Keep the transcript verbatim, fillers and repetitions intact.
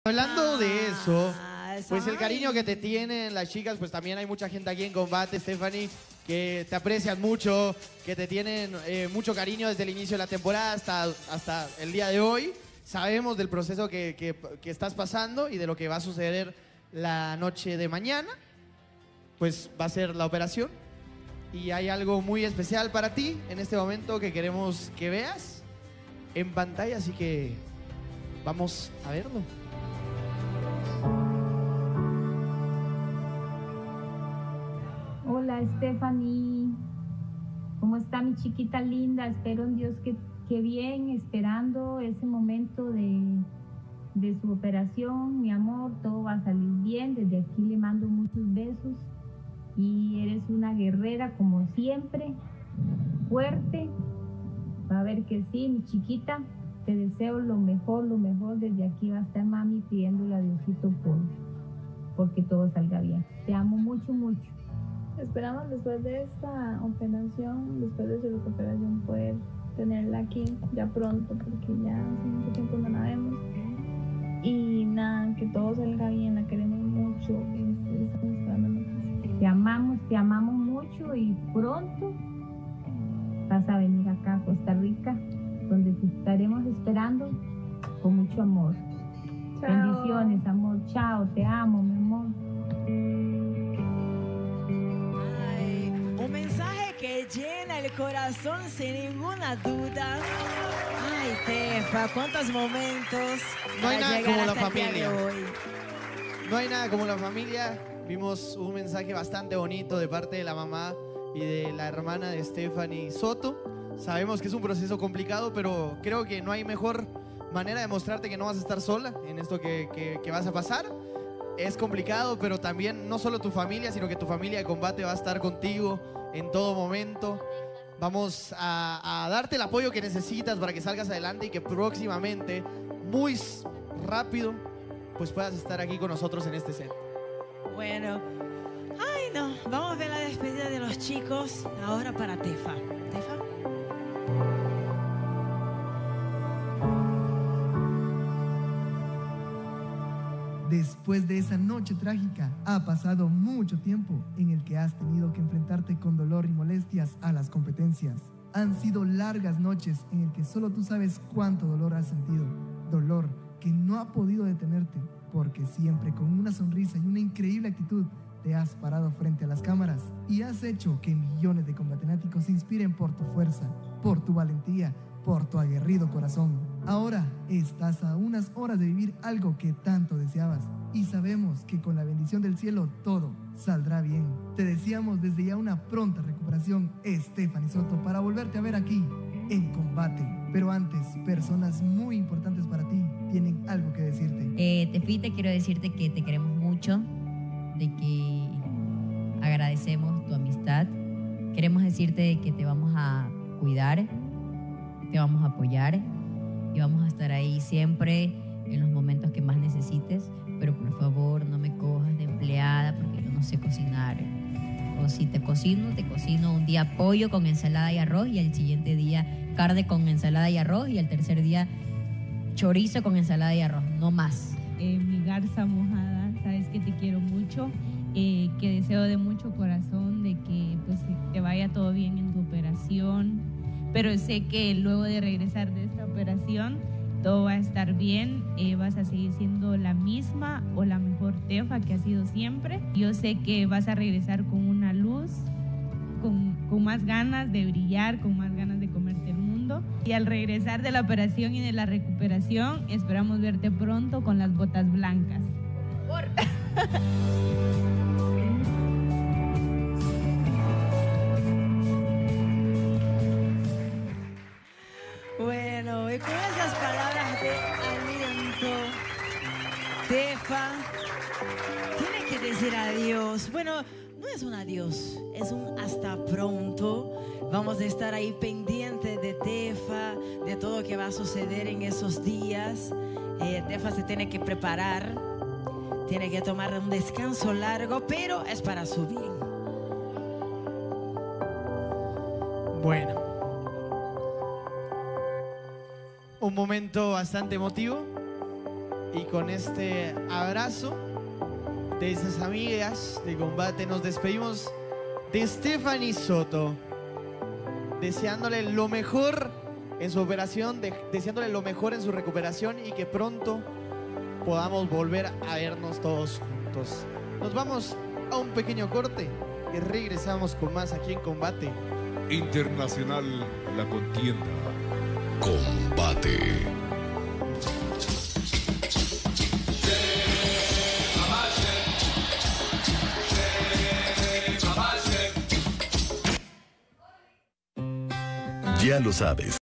Hablando de eso, Ah, pues el ay. cariño que te tienen las chicas, pues también hay mucha gente aquí en Combate, Stephanie, que te aprecian mucho, que te tienen eh, mucho cariño desde el inicio de la temporada hasta, hasta el día de hoy. Sabemos del proceso que, que- que estás pasando y de lo que va a suceder la noche de mañana. Pues va a ser la operación y hay algo muy especial para ti en este momento que queremos que veas en pantalla, así que vamos a verlo. Hola Stephanie, ¿cómo está mi chiquita linda? Espero en Dios que, que bien, esperando ese momento de, de su operación, mi amor, todo va a salir bien. Desde aquí le mando muchos besos y eres una guerrera como siempre, fuerte. Va a ver que sí, mi chiquita, te deseo lo mejor, lo mejor. Desde aquí va a estar mami pidiéndole a Diosito por, porque todo salga bien. Te amo mucho, mucho. Esperamos después de esta operación, después de su recuperación, poder tenerla aquí ya pronto, porque ya hace mucho tiempo no la vemos. Y nada, que todo salga bien, la queremos mucho. y Estamos esperando noticias. Te amamos, te amamos mucho y pronto vas a venir acá a Costa Rica, donde te estaremos esperando con mucho amor. Chao. Bendiciones, amor. Chao, te amo, mi amor. Ay, un mensaje que llena el corazón sin ninguna duda. Ay, Tefa, cuántos momentos. No hay para nada llegar como la hasta el día familia. de hoy. No hay nada como la familia. Vimos un mensaje bastante bonito de parte de la mamá y de la hermana de Stephanie Soto. Sabemos que es un proceso complicado, pero creo que no hay mejor manera de mostrarte que no vas a estar sola en esto que, que- que vas a pasar. Es complicado, pero también no solo tu familia, sino que tu familia de Combate va a estar contigo en todo momento. Vamos a, a darte el apoyo que necesitas para que salgas adelante y que próximamente, muy s- rápido, pues puedas estar aquí con nosotros en este set. Bueno, ay no, vamos a ver la despedida de los chicos ahora para Tefa. Tefa. Después de esa noche trágica, ha pasado mucho tiempo en el que has tenido que enfrentarte con dolor y molestias a las competencias. Han sido largas noches en el que solo tú sabes cuánto dolor has sentido. Dolor que no ha podido detenerte, porque siempre con una sonrisa y una increíble actitud te has parado frente a las cámaras y has hecho que millones de combatenáticos se inspiren por tu fuerza, por tu valentía, por tu aguerrido corazón. Ahora estás a unas horas de vivir algo que tanto deseabas y sabemos que con la bendición del cielo todo saldrá bien. Te deseamos desde ya una pronta recuperación, Stephanie Soto, para volverte a ver aquí en Combate. Pero antes, personas muy importantes para ti tienen algo que decirte. Eh, Tefi, te quiero decirte que te queremos mucho, de que agradecemos tu amistad. Queremos decirte que te vamos a cuidar, te vamos a apoyar y vamos a estar ahí siempre en los momentos que más necesites, pero por favor no me cojas de empleada porque yo no sé cocinar. O si te cocino, te cocino un día pollo con ensalada y arroz y al siguiente día carne con ensalada y arroz y al tercer día chorizo con ensalada y arroz, no más. Eh, mi garza mojada, sabes que te quiero mucho, eh, que deseo de mucho corazón de que pues te vaya todo bien en tu operación, pero sé que luego de regresar de esta operación todo va a estar bien, eh, vas a seguir siendo la misma o la mejor Tefa que has sido siempre. Yo sé que vas a regresar con una luz, con, con más ganas de brillar, con más ganas de comerte el mundo. Y al regresar de la operación y de la recuperación, esperamos verte pronto con las botas blancas. Por... Bueno, y con esas palabras de aliento, Tefa tiene que decir adiós. Bueno, no es un adiós, es un hasta pronto. Vamos a estar ahí pendientes de Tefa, de todo lo que va a suceder en esos días. Eh, Tefa se tiene que preparar, tiene que tomar un descanso largo, pero es para su bien. Bueno. Un momento bastante emotivo Y con este abrazo de esas amigas de combate nos despedimos de Stephanie Soto, deseándole lo mejor en su operación, de, deseándole lo mejor en su recuperación y que pronto podamos volver a vernos todos juntos. Nos vamos a un pequeño corte y regresamos con más aquí en Combate Internacional, la contienda. Combate. Ya lo sabes.